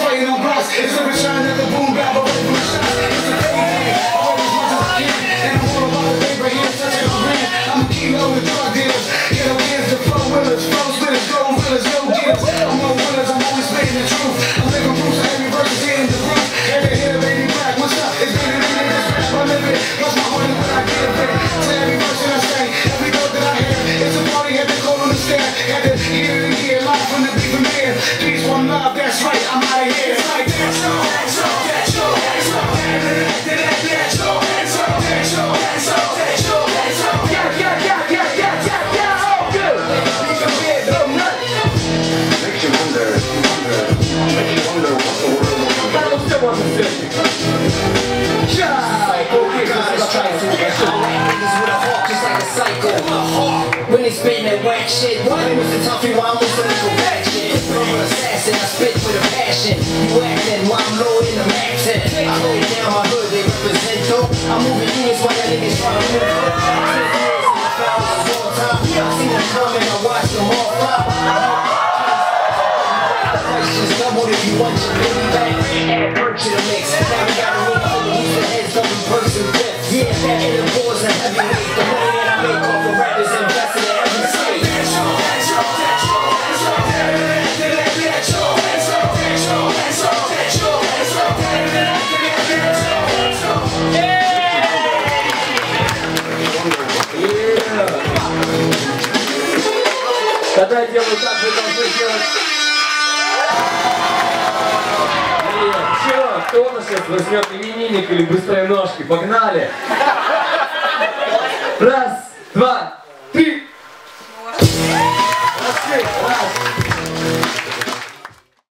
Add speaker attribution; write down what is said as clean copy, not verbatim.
Speaker 1: fighting on blocks. It's a return of the boom bap away from the shots. It's a baby thing, I work as much as I can. And I'm all about the paper here, touching my brand. I'm a kilo with drug dealers. Get away as the flow willers, flows with us, go willers, go getters. I'm no willers, I'm always spitting the truth. I'm living proof, so every verse is hitting the roof. Every hit of baby black, what's up? It's bigger than this rap, I live it. Plus my heart is what I give it. To every verse that I say, every note that I hear. It's a party, had to go on the stair. Had to year to year, live from the beat from here. Peace, one love, that's right, I'm out of here. It's like that's yo, that's yo, that's yo, that's yo, that's yo, that's yo, that's yo, that's yo, that's yo, that's yo. Yeah, all good. We can be it, no nothing. Makes you wonder what the world will be. That still wasn't finished.
Speaker 2: When they spittin' that whack shit, what was the toughy while I'm with some legal back shit? I'm an assassin, I spit with a passion. You actin' while I'm low in the accent. I hold down my hood, they represent dope. I'm moving units while y'all niggas try to move up. I seen them coming, I watched them all flop. Just doubled if you want your baby back. Add perk to the mix. Now we got a room full of who's the heads of the person with. Yeah, that in the boys and heavyweight. The money that I make off of rappers invested in every state.
Speaker 3: Когда я делаю так, вы должны делать. Чего? Кто у нас сейчас возьмет именинник или быстрой ножки? Погнали! Раз, два.